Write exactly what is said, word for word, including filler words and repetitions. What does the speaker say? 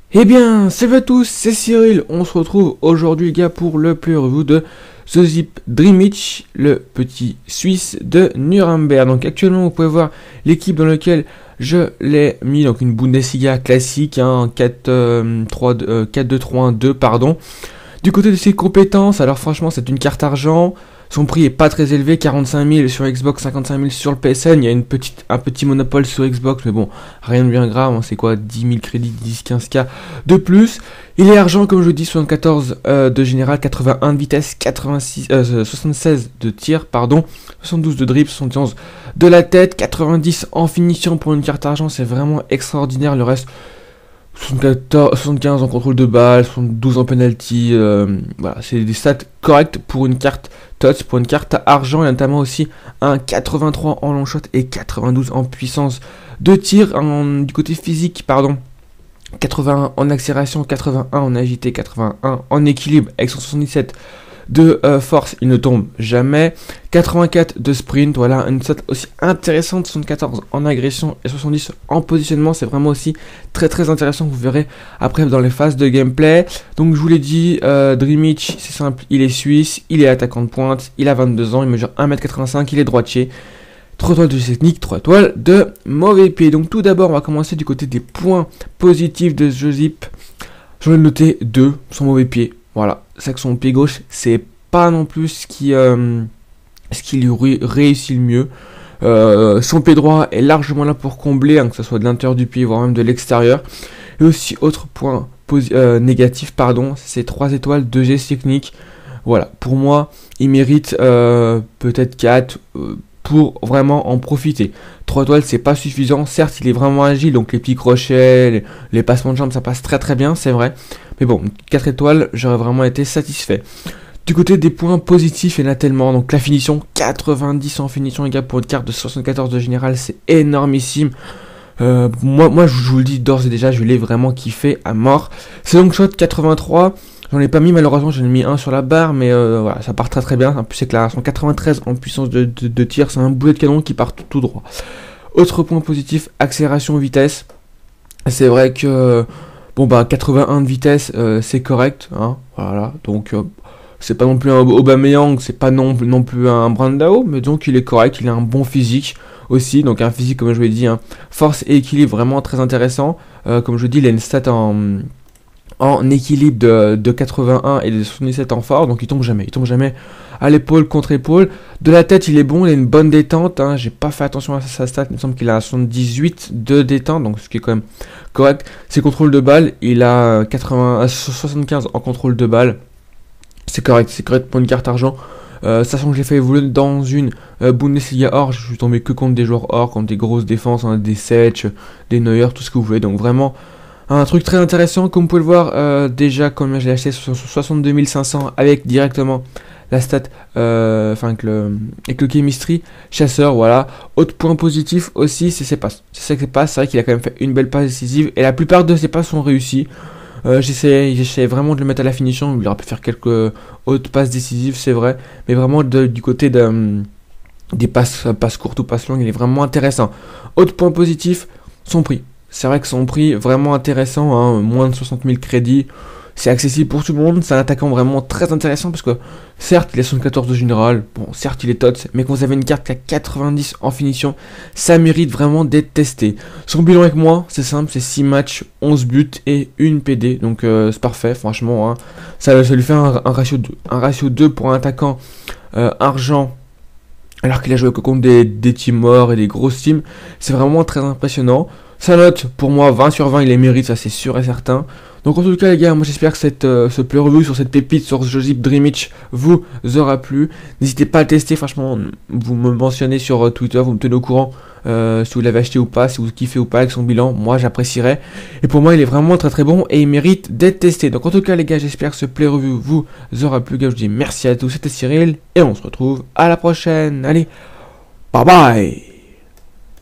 Eh bien, salut à tous, c'est Cyril. On se retrouve aujourd'hui, les gars, pour le play review de The Zip Dreamich, le petit Suisse de Nuremberg. Donc, actuellement, vous pouvez voir l'équipe dans laquelle je l'ai mis. Donc, une Bundesliga classique, hein, quatre deux trois un deux, pardon. Du côté de ses compétences, alors franchement, c'est une carte argent. Son prix est pas très élevé, quarante-cinq mille sur Xbox, cinquante-cinq mille sur le P S N. Il y a une petite, un petit monopole sur Xbox, mais bon, rien de bien grave. Hein, c'est quoi, dix mille crédits, dix quinze K de plus. Il est argent, comme je vous dis, soixante-quatorze euh, de général, quatre-vingt-un de vitesse, quatre-vingt-six, euh, soixante-seize de tir, pardon, soixante-douze de dribble, soixante et onze de la tête, quatre-vingt-dix en finition pour une carte argent. C'est vraiment extraordinaire. Le reste, soixante-quinze en contrôle de balle, soixante-douze en penalty, euh, voilà, c'est des stats correctes pour une carte T O T S, pour une carte argent. Il y a notamment aussi un quatre-vingt-trois en long shot et quatre-vingt-douze en puissance de tir. En, du côté physique, pardon, quatre-vingt-un en accélération, quatre-vingt-un en agilité, quatre-vingt-un en équilibre avec cent soixante-dix-sept de euh, force, il ne tombe jamais, quatre-vingt-quatre de sprint, voilà, une stat aussi intéressante, soixante-quatorze en agression et soixante-dix en positionnement. C'est vraiment aussi très très intéressant, vous verrez après dans les phases de gameplay. Donc je vous l'ai dit, euh, Dreamich, c'est simple, il est suisse, il est attaquant de pointe, il a vingt-deux ans, il mesure un mètre quatre-vingt-cinq, il est droitier, trois étoiles de technique, trois étoiles de mauvais pied. Donc tout d'abord, on va commencer du côté des points positifs de The Zip. Je vais noter deux, son mauvais pied. Voilà, c'est que son pied gauche, c'est pas non plus ce qui, euh, ce qui lui réussit le mieux. Euh, son pied droit est largement là pour combler, hein, que ce soit de l'intérieur du pied, voire même de l'extérieur. Et aussi, autre point euh, négatif, pardon, c'est trois étoiles de geste technique. Voilà, pour moi, il mérite euh, peut-être quatre euh, pour vraiment en profiter. trois étoiles, c'est pas suffisant. Certes, il est vraiment agile, donc les petits crochets, les, les passements de jambes, ça passe très très bien, c'est vrai. Mais bon, quatre étoiles, j'aurais vraiment été satisfait. Du côté des points positifs, il y en a tellement. Donc la finition, quatre-vingt-dix en finition, les gars, pour une carte de soixante-quatorze de général, c'est énormissime. Euh, moi, moi, je vous le dis d'ores et déjà, je l'ai vraiment kiffé à mort. C'est donc shot quatre-vingt-trois. J'en ai pas mis malheureusement, j'en ai mis un sur la barre, mais euh, voilà, ça part très très bien. En plus, accélération quatre-vingt-treize en puissance de, de, de tir, c'est un boulet de canon qui part tout, tout droit. Autre point positif, accélération vitesse. C'est vrai que bon bah quatre-vingt-un de vitesse, euh, c'est correct, hein, voilà. Donc euh, c'est pas non plus un Aubameyang, c'est pas non, non plus un Brandao, mais donc il est correct, il a un bon physique aussi, donc un physique comme je vous l'ai dit, hein, force et équilibre vraiment très intéressant. Euh, comme je dis, il a une stat en en équilibre de, de quatre-vingt-un et de soixante-dix-sept en force, donc il tombe jamais, il tombe jamais à l'épaule contre épaule. De la tête, il est bon, il a une bonne détente, hein. J'ai pas fait attention à sa stat, il me semble qu'il a soixante-dix-huit de détente, donc ce qui est quand même correct. Ses contrôles de balle, il a quatre-vingts, soixante-quinze en contrôle de balle, c'est correct, c'est correct pour une carte argent. Euh, sachant que j'ai fait évoluer dans une euh, Bundesliga or, je suis tombé que contre des joueurs or, contre des grosses défenses, hein, des Setch, des Neuer, tout ce que vous voulez, donc vraiment un truc très intéressant. Comme vous pouvez le voir, euh, déjà comme j'ai acheté sur soixante-deux mille cinq cents avec directement la stat, euh, enfin avec le, avec le chemistry chasseur, voilà. Autre point positif aussi, c'est ses passes. C'est ça que ses passes, c'est vrai qu'il a quand même fait une belle passe décisive et la plupart de ses passes sont réussies. Euh, j'essaie, j'essaie vraiment de le mettre à la finition. Il aurait pu faire quelques autres passes décisives, c'est vrai, mais vraiment de, du côté de, des passes, passes courtes ou passes longues, il est vraiment intéressant. Autre point positif, son prix. C'est vrai que son prix vraiment intéressant, hein, moins de soixante mille crédits, c'est accessible pour tout le monde, c'est un attaquant vraiment très intéressant parce que certes il a soixante-quatorze de général, bon certes il est T O T S, mais quand vous avez une carte qui a quatre-vingt-dix en finition, ça mérite vraiment d'être testé. Son bilan avec moi, c'est simple, c'est six matchs, onze buts et une P D, donc euh, c'est parfait franchement, hein. ça, ça lui fait un, un ratio deux, un ratio deux pour un attaquant euh, argent, alors qu'il a joué que contre des, des teams morts et des grosses teams, c'est vraiment très impressionnant. Sa note, pour moi, vingt sur vingt, il les mérite, ça c'est sûr et certain. Donc en tout cas les gars, moi j'espère que cette, euh, ce play review sur cette pépite sur The Zip Dreamich vous aura plu. N'hésitez pas à le tester, franchement, vous me mentionnez sur euh, Twitter, vous me tenez au courant euh, si vous l'avez acheté ou pas, si vous kiffez ou pas avec son bilan, moi j'apprécierais. Et pour moi il est vraiment très très bon et il mérite d'être testé. Donc en tout cas les gars, j'espère que ce play review vous aura plu. Gars, je vous dis merci à tous, c'était Cyril et on se retrouve à la prochaine. Allez, bye bye.